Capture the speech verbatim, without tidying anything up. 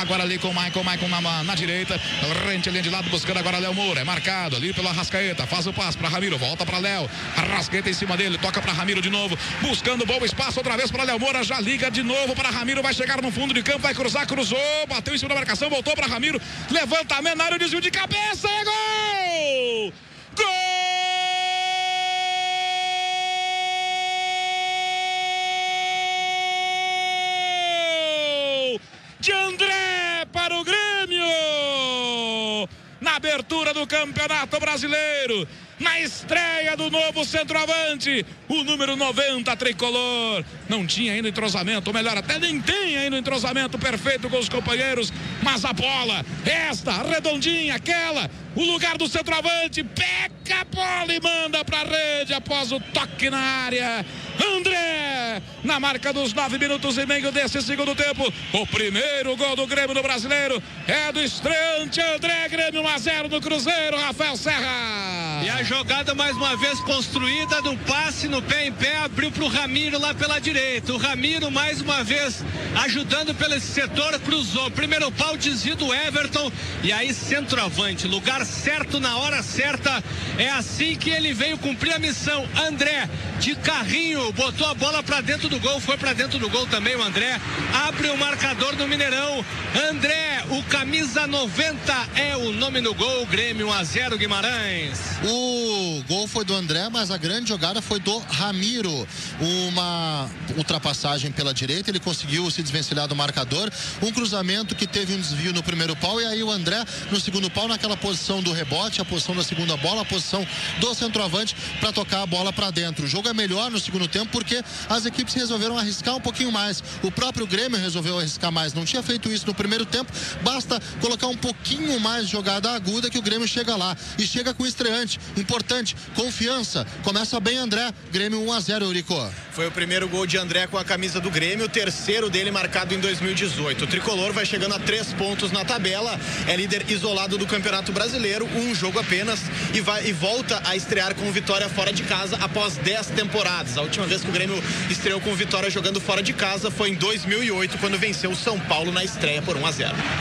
Agora ali com o Michael, Michael na, na direita, rente linha de lado, buscando agora Léo Moura, é marcado ali pela Arrascaeta, faz o passe para Ramiro, volta para Léo, Arrascaeta em cima dele, toca para Ramiro de novo, buscando bom espaço outra vez para Léo Moura, já liga de novo para Ramiro, vai chegar no fundo de campo, vai cruzar, cruzou, bateu em cima da marcação, voltou para Ramiro, levantamento na área, desvio de cabeça, é gol! Gol! De André para o Grêmio! Na abertura do Campeonato Brasileiro, na estreia do novo centroavante, o número noventa tricolor. Não tinha ainda entrosamento, ou melhor, até nem tem ainda entrosamento perfeito com os companheiros, mas a bola, esta, redondinha, aquela, o lugar do centroavante, pega a bola e manda para a rede após o toque na área. André, na marca dos nove minutos e meio desse segundo tempo, o primeiro gol do Grêmio no Brasileiro é do estreante André. Grêmio um a zero no Cruzeiro, Rafael Serra. E a jogada mais uma vez construída do passe no pé em pé, abriu para o Ramiro lá pela direita. O Ramiro mais uma vez ajudando pelo setor, cruzou. Primeiro pau, desvio do Everton e aí centroavante, lugar certo na hora certa. É assim que ele veio cumprir a missão. André de carrinho, botou a bola para dentro do gol, foi para dentro do gol também o André. Abre o marcador do Mineirão. André, o camisa noventa é o nome no gol. Grêmio um a zero Guimarães. O gol foi do André, mas a grande jogada foi do Ramiro. Uma ultrapassagem pela direita, ele conseguiu se desvencilhar do marcador. Um cruzamento que teve um desvio no primeiro pau e aí o André no segundo pau, naquela posição do rebote, a posição da segunda bola, a posição do centroavante para tocar a bola para dentro. O jogo é melhor no segundo tempo porque as equipes resolveram arriscar um pouquinho mais. O próprio Grêmio resolveu arriscar mais. Não tinha feito isso no primeiro tempo. Basta colocar um pouquinho mais de jogada aguda que o Grêmio chega lá. E chega com o estreante. Importante, confiança. Começa bem André. Grêmio um a zero, Eurico. Foi o primeiro gol de André com a camisa do Grêmio, o terceiro dele marcado em dois mil e dezoito. O tricolor vai chegando a três pontos na tabela, é líder isolado do Campeonato Brasileiro, um jogo apenas, e, vai, e volta a estrear com vitória fora de casa após dez temporadas. A última vez que o Grêmio estreou com vitória jogando fora de casa foi em dois mil e oito, quando venceu o São Paulo na estreia por um a zero.